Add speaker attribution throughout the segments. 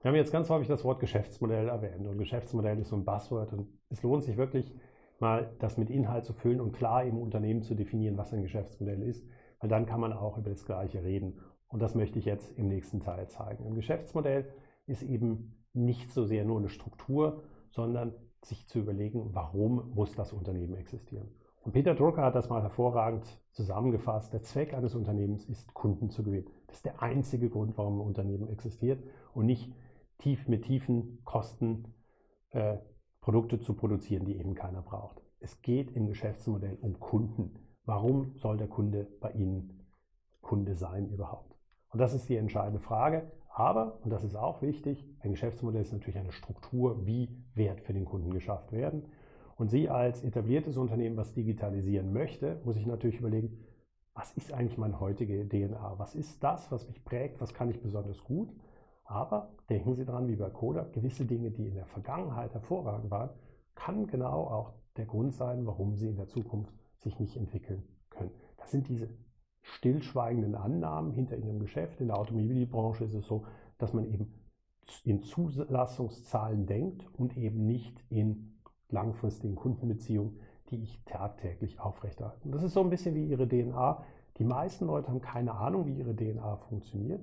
Speaker 1: Wir haben jetzt ganz häufig das Wort Geschäftsmodell erwähnt und Geschäftsmodell ist so ein Buzzword und es lohnt sich wirklich mal, das mit Inhalt zu füllen und klar im Unternehmen zu definieren, was ein Geschäftsmodell ist, weil dann kann man auch über das Gleiche reden und das möchte ich jetzt im nächsten Teil zeigen. Ein Geschäftsmodell ist eben nicht so sehr nur eine Struktur, sondern sich zu überlegen, warum muss das Unternehmen existieren. Und Peter Drucker hat das mal hervorragend zusammengefasst. Der Zweck eines Unternehmens ist, Kunden zu gewinnen. Das ist der einzige Grund, warum ein Unternehmen existiert und nicht mit tiefen Kosten Produkte zu produzieren, die eben keiner braucht. Es geht im Geschäftsmodell um Kunden. Warum soll der Kunde bei Ihnen Kunde sein überhaupt? Und das ist die entscheidende Frage. Aber, und das ist auch wichtig, ein Geschäftsmodell ist natürlich eine Struktur, wie Wert für den Kunden geschafft werden. Und Sie als etabliertes Unternehmen, was digitalisieren möchte, muss ich natürlich überlegen, was ist eigentlich meine heutige DNA? Was ist das, was mich prägt? Was kann ich besonders gut? Aber denken Sie dran, wie bei Coda, gewisse Dinge, die in der Vergangenheit hervorragend waren, kann genau auch der Grund sein, warum Sie in der Zukunft sich nicht entwickeln können. Das sind diese stillschweigenden Annahmen hinter Ihrem Geschäft. In der Automobilbranche ist es so, dass man eben in Zulassungszahlen denkt und eben nicht in langfristigen Kundenbeziehungen, die ich tagtäglich aufrechterhalte. Und das ist so ein bisschen wie Ihre DNA. Die meisten Leute haben keine Ahnung, wie ihre DNA funktioniert.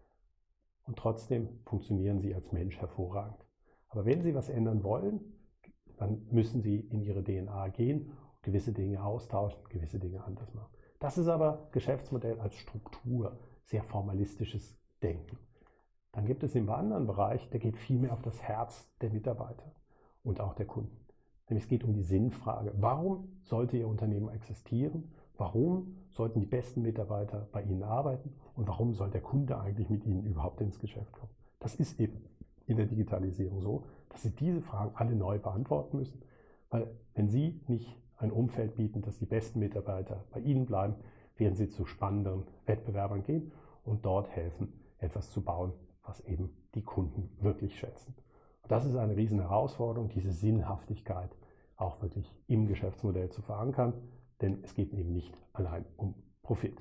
Speaker 1: Und trotzdem funktionieren Sie als Mensch hervorragend. Aber wenn Sie was ändern wollen, dann müssen Sie in Ihre DNA gehen, gewisse Dinge austauschen, gewisse Dinge anders machen. Das ist aber Geschäftsmodell als Struktur, sehr formalistisches Denken. Dann gibt es im anderen Bereich, der geht viel mehr auf das Herz der Mitarbeiter und auch der Kunden. Nämlich es geht um die Sinnfrage. Warum sollte Ihr Unternehmen existieren? Warum sollten die besten Mitarbeiter bei Ihnen arbeiten? Und warum soll der Kunde eigentlich mit Ihnen überhaupt ins Geschäft kommen? Das ist eben in der Digitalisierung so, dass Sie diese Fragen alle neu beantworten müssen. Weil wenn Sie nicht ein Umfeld bieten, dass die besten Mitarbeiter bei Ihnen bleiben, werden Sie zu spannenderen Wettbewerbern gehen und dort helfen, etwas zu bauen, was eben die Kunden wirklich schätzen. Und das ist eine riesen Herausforderung, diese Sinnhaftigkeit auch wirklich im Geschäftsmodell zu verankern, denn es geht eben nicht allein um Profit.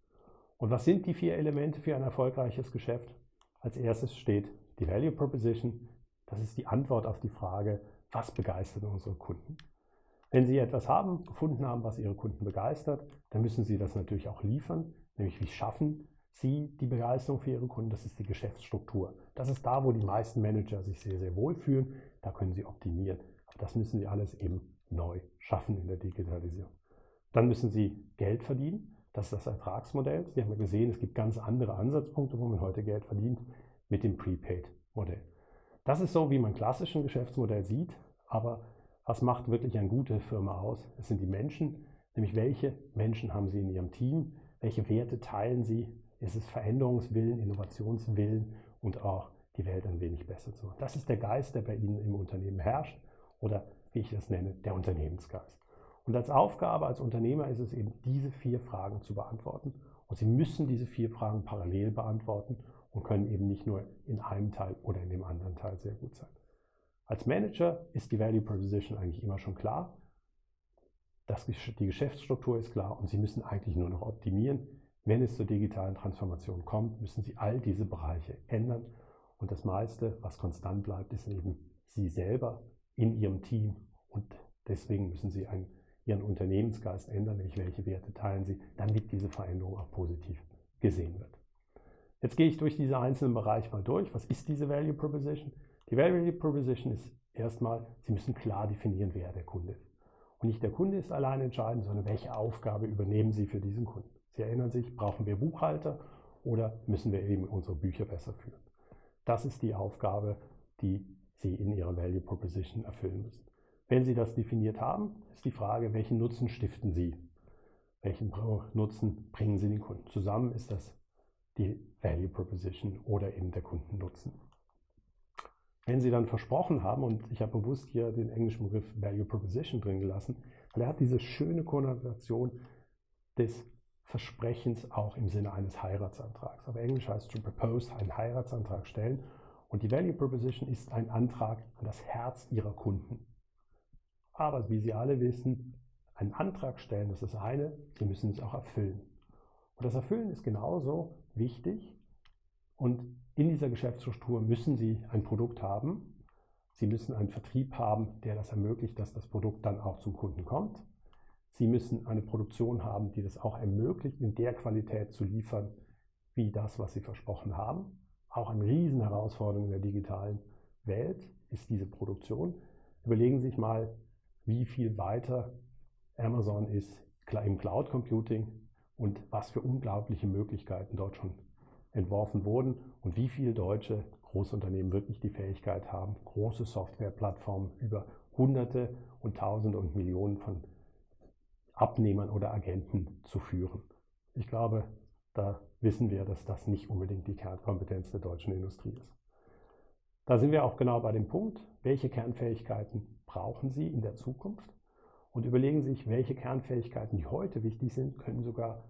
Speaker 1: Und was sind die 4 Elemente für ein erfolgreiches Geschäft? Als erstes steht die Value Proposition. Das ist die Antwort auf die Frage, was begeistert unsere Kunden? Wenn Sie etwas gefunden haben, was Ihre Kunden begeistert, dann müssen Sie das natürlich auch liefern. Nämlich, wie schaffen Sie die Begeisterung für Ihre Kunden? Das ist die Geschäftsstruktur. Das ist da, wo die meisten Manager sich sehr, sehr wohl fühlen. Da können Sie optimieren. Aber das müssen Sie alles eben neu schaffen in der Digitalisierung. Dann müssen Sie Geld verdienen. Das ist das Ertragsmodell. Sie haben ja gesehen, es gibt ganz andere Ansatzpunkte, wo man heute Geld verdient, mit dem Prepaid-Modell. Das ist so, wie man klassisch ein Geschäftsmodell sieht, aber was macht wirklich eine gute Firma aus? Es sind die Menschen, nämlich welche Menschen haben Sie in Ihrem Team, welche Werte teilen Sie, ist es Veränderungswillen, Innovationswillen und auch die Welt ein wenig besser zu machen. Das ist der Geist, der bei Ihnen im Unternehmen herrscht oder wie ich das nenne, der Unternehmensgeist. Und als Aufgabe als Unternehmer ist es eben, diese 4 Fragen zu beantworten. Und Sie müssen diese 4 Fragen parallel beantworten und können eben nicht nur in einem Teil oder in dem anderen Teil sehr gut sein. Als Manager ist die Value Proposition eigentlich immer schon klar. Die Geschäftsstruktur ist klar und Sie müssen eigentlich nur noch optimieren. Wenn es zur digitalen Transformation kommt, müssen Sie all diese Bereiche ändern. Und das meiste, was konstant bleibt, ist eben Sie selber in Ihrem Team. Und deswegen müssen Sie Ihren Unternehmensgeist ändern, nämlich welche Werte teilen Sie, damit diese Veränderung auch positiv gesehen wird. Jetzt gehe ich durch diese einzelnen Bereiche mal durch. Was ist diese Value Proposition? Die Value Proposition ist erstmal, Sie müssen klar definieren, wer der Kunde ist. Und nicht der Kunde ist allein entscheidend, sondern welche Aufgabe übernehmen Sie für diesen Kunden. Sie erinnern sich, brauchen wir Buchhalter oder müssen wir eben unsere Bücher besser führen? Das ist die Aufgabe, die Sie in Ihrer Value Proposition erfüllen müssen. Wenn Sie das definiert haben, ist die Frage, welchen Nutzen stiften Sie? Welchen Nutzen bringen Sie den Kunden? Zusammen ist das die Value Proposition oder eben der Kundennutzen. Wenn Sie dann versprochen haben, und ich habe bewusst hier den englischen Begriff Value Proposition drin gelassen, weil er hat diese schöne Konnotation des Versprechens auch im Sinne eines Heiratsantrags. Auf Englisch heißt to propose, einen Heiratsantrag stellen. Und die Value Proposition ist ein Antrag an das Herz Ihrer Kunden. Aber wie Sie alle wissen, einen Antrag stellen, das ist das eine, Sie müssen es auch erfüllen. Und das Erfüllen ist genauso wichtig und In dieser Geschäftsstruktur müssen Sie ein Produkt haben. Sie müssen einen Vertrieb haben, der das ermöglicht, dass das Produkt dann auch zum Kunden kommt. Sie müssen eine Produktion haben, die das auch ermöglicht, in der Qualität zu liefern, wie das, was Sie versprochen haben. Auch eine Riesenherausforderung in der digitalen Welt ist diese Produktion. Überlegen Sie sich mal, wie viel weiter Amazon ist im Cloud Computing und was für unglaubliche Möglichkeiten dort schon entworfen wurden und wie viele deutsche Großunternehmen wirklich die Fähigkeit haben, große Softwareplattformen über Hunderte und Tausende und Millionen von Abnehmern oder Agenten zu führen. Ich glaube, da wissen wir, dass das nicht unbedingt die Kernkompetenz der deutschen Industrie ist. Da sind wir auch genau bei dem Punkt, welche Kernfähigkeiten brauchen Sie in der Zukunft? Und überlegen Sie sich, welche Kernfähigkeiten, die heute wichtig sind, können sogar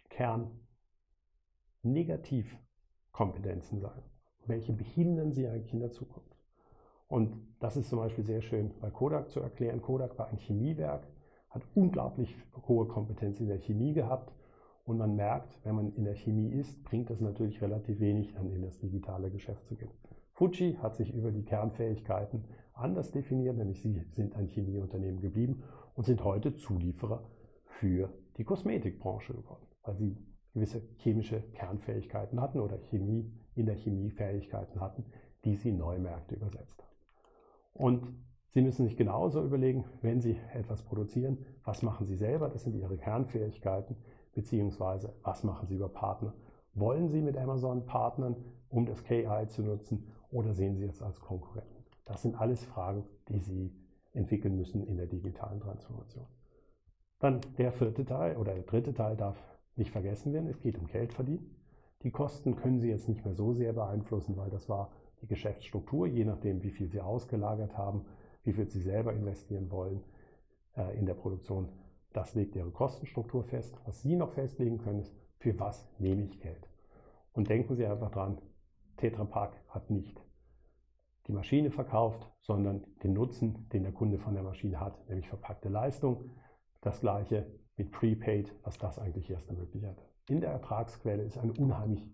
Speaker 1: Kernnegativkompetenzen sein. Welche behindern Sie eigentlich in der Zukunft? Und das ist zum Beispiel sehr schön bei Kodak zu erklären. Kodak war ein Chemiewerk, hat unglaublich hohe Kompetenz in der Chemie gehabt. Und man merkt, wenn man in der Chemie ist, bringt das natürlich relativ wenig, dann in das digitale Geschäft zu gehen. Fuji hat sich über die Kernfähigkeiten anders definiert, nämlich sie sind ein Chemieunternehmen geblieben und sind heute Zulieferer für die Kosmetikbranche geworden, weil sie gewisse chemische Kernfähigkeiten hatten oder in der Chemie Fähigkeiten hatten, die sie in neue Märkte übersetzt haben. Und Sie müssen sich genauso überlegen, wenn Sie etwas produzieren, was machen Sie selber, das sind Ihre Kernfähigkeiten, beziehungsweise was machen Sie über Partner. Wollen Sie mit Amazon partnern, um das KI zu nutzen, oder sehen Sie es als Konkurrenten? Das sind alles Fragen, die Sie entwickeln müssen in der digitalen Transformation. Dann der vierte Teil oder der dritte Teil darf nicht vergessen werden, es geht um Geld verdienen. Die Kosten können Sie jetzt nicht mehr so sehr beeinflussen, weil das war die Geschäftsstruktur, je nachdem wie viel Sie ausgelagert haben, wie viel Sie selber investieren wollen in der Produktion. Das legt Ihre Kostenstruktur fest. Was Sie noch festlegen können, ist, für was nehme ich Geld. Und denken Sie einfach dran, Tetra Pak hat nicht die Maschine verkauft, sondern den Nutzen, den der Kunde von der Maschine hat, nämlich verpackte Leistung. Das gleiche mit Prepaid, was das eigentlich erst ermöglicht hat. In der Ertragsquelle ist eine unheimlich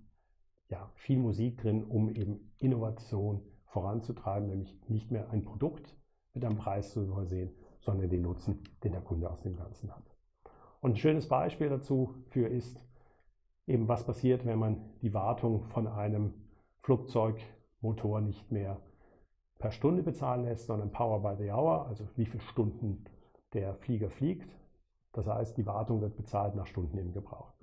Speaker 1: viel Musik drin, um eben Innovation voranzutreiben, nämlich nicht mehr ein Produkt mit einem Preis zu übersehen, sondern den Nutzen, den der Kunde aus dem Ganzen hat. Und ein schönes Beispiel dazu ist eben, was passiert, wenn man die Wartung von einem Flugzeugmotor nicht mehr per Stunde bezahlen lässt, sondern Power by the Hour, also wie viele Stunden der Flieger fliegt. Das heißt, die Wartung wird bezahlt nach Stunden im Gebrauch.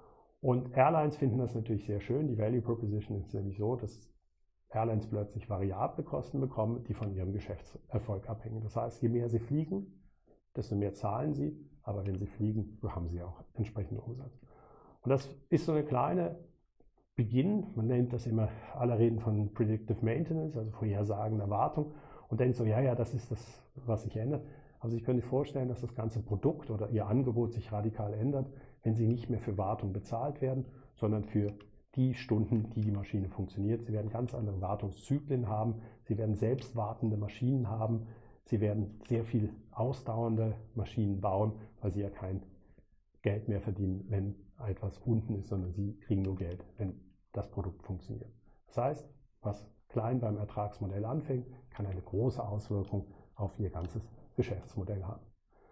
Speaker 1: Und Airlines finden das natürlich sehr schön. Die Value Proposition ist nämlich so, dass Airlines plötzlich variable Kosten bekommen, die von ihrem Geschäftserfolg abhängen. Das heißt, je mehr sie fliegen, desto mehr zahlen sie, aber wenn sie fliegen, so haben sie auch entsprechenden Umsatz. Und das ist so eine kleine Beginn, man nennt das immer, alle reden von Predictive Maintenance, also vorhersagender Wartung und denkt so, ja, das ist das, was sich ändert. Aber Sie können sich vorstellen, dass das ganze Produkt oder Ihr Angebot sich radikal ändert, wenn Sie nicht mehr für Wartung bezahlt werden, sondern für die Stunden, die die Maschine funktioniert. Sie werden ganz andere Wartungszyklen haben, Sie werden selbst wartende Maschinen haben, Sie werden sehr viel ausdauernde Maschinen bauen, weil Sie ja kein Geld mehr verdienen, wenn etwas unten ist, sondern Sie kriegen nur Geld, wenn das Produkt funktioniert. Das heißt, was klein beim Ertragsmodell anfängt, kann eine große Auswirkung auf Ihr ganzes Geschäftsmodell haben.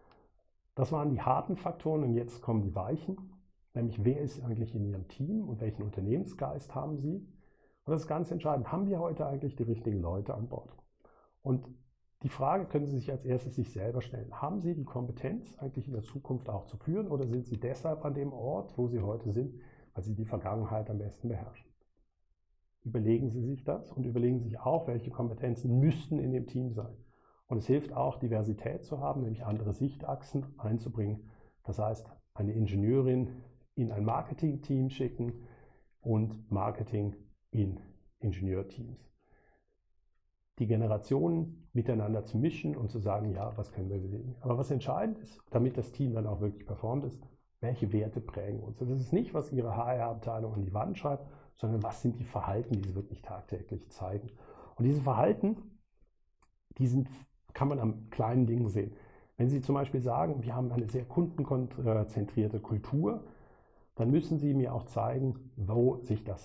Speaker 1: Das waren die harten Faktoren und jetzt kommen die weichen, nämlich wer ist eigentlich in Ihrem Team und welchen Unternehmensgeist haben Sie? Und das ist ganz entscheidend, haben wir heute eigentlich die richtigen Leute an Bord? Und die Frage können Sie sich als erstes sich selber stellen. Haben Sie die Kompetenz, eigentlich in der Zukunft auch zu führen oder sind Sie deshalb an dem Ort, wo Sie heute sind, weil Sie die Vergangenheit am besten beherrschen? Überlegen Sie sich das und überlegen Sie sich auch, welche Kompetenzen müssten in dem Team sein. Und es hilft auch, Diversität zu haben, nämlich andere Sichtachsen einzubringen. Das heißt, eine Ingenieurin in ein Marketing-Team schicken und Marketing in Ingenieurteams. Die Generationen miteinander zu mischen und zu sagen, ja, was können wir bewegen. Aber was entscheidend ist, damit das Team dann auch wirklich performt ist, welche Werte prägen uns. Und das ist nicht, was Ihre HR-Abteilung an die Wand schreibt, sondern was sind die Verhalten, die Sie wirklich tagtäglich zeigen. Und diese Verhalten, kann man am kleinen Dingen sehen. Wenn Sie zum Beispiel sagen, wir haben eine sehr kundenzentrierte Kultur, dann müssen Sie mir auch zeigen, wo sich das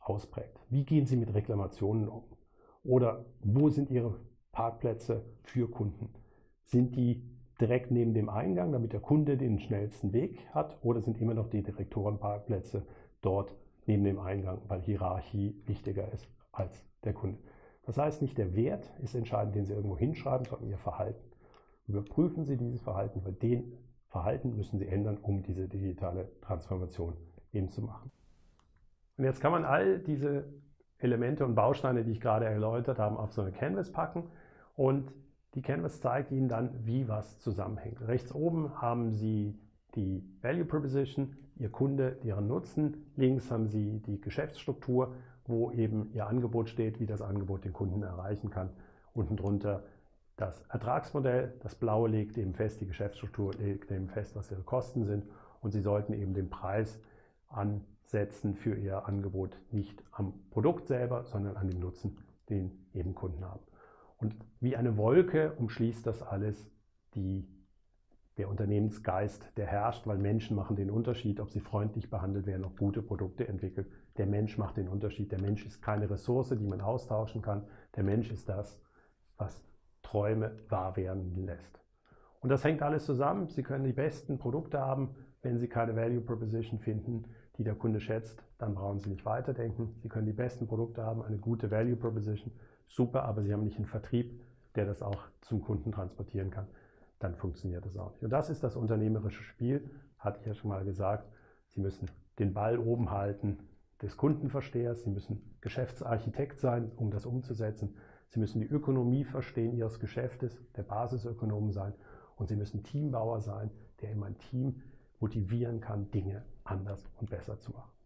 Speaker 1: ausprägt. Wie gehen Sie mit Reklamationen um? Oder wo sind Ihre Parkplätze für Kunden? Sind die direkt neben dem Eingang, damit der Kunde den schnellsten Weg hat? Oder sind immer noch die Direktorenparkplätze dort neben dem Eingang, weil Hierarchie wichtiger ist als der Kunde? Das heißt, nicht der Wert ist entscheidend, den Sie irgendwo hinschreiben, sondern Ihr Verhalten. Überprüfen Sie dieses Verhalten, weil den Verhalten müssen Sie ändern, um diese digitale Transformation eben zu machen. Und jetzt kann man all diese Elemente und Bausteine, die ich gerade erläutert habe, auf so eine Canvas packen und die Canvas zeigt Ihnen dann, wie was zusammenhängt. Rechts oben haben Sie die Value Proposition, Ihr Kunde, deren Nutzen. Links haben Sie die Geschäftsstruktur, wo eben Ihr Angebot steht, wie das Angebot den Kunden erreichen kann. Unten drunter das Ertragsmodell, das Blaue legt eben fest, die Geschäftsstruktur legt eben fest, was Ihre Kosten sind und Sie sollten eben den Preis ansetzen für Ihr Angebot nicht am Produkt selber, sondern an dem Nutzen, den eben Kunden haben. Und wie eine Wolke umschließt das alles der Unternehmensgeist, der herrscht, weil Menschen machen den Unterschied, ob sie freundlich behandelt werden, ob gute Produkte entwickelt. Der Mensch macht den Unterschied. Der Mensch ist keine Ressource, die man austauschen kann. Der Mensch ist das, was Träume wahr werden lässt. Und das hängt alles zusammen. Sie können die besten Produkte haben. Wenn Sie keine Value Proposition finden, die der Kunde schätzt, dann brauchen Sie nicht weiterdenken. Sie können die besten Produkte haben, eine gute Value Proposition, super, aber Sie haben nicht einen Vertrieb, der das auch zum Kunden transportieren kann. Dann funktioniert das auch nicht. Und das ist das unternehmerische Spiel, hatte ich ja schon mal gesagt. Sie müssen den Ball oben halten des Kundenverstehers. Sie müssen Geschäftsarchitekt sein, um das umzusetzen. Sie müssen die Ökonomie verstehen Ihres Geschäftes, der Basisökonom sein. Und Sie müssen Teambauer sein, der eben ein Team motivieren kann, Dinge anders und besser zu machen.